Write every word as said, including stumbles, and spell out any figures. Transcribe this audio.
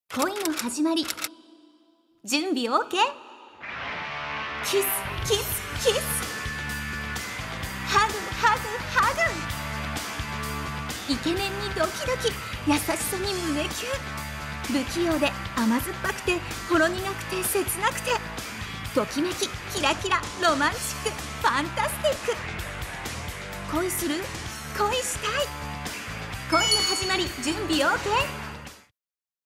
恋の始まり。準備 オーケー？ キスキスキス、ハグハグハグ。イケメンにドキドキ、優しさに胸キュン。不器用で甘酸っぱくてほろ苦くて切なくて、ときめきキラキラロマンチックファンタスティック。恋する？恋したい。恋の始まり。準備 オーケー？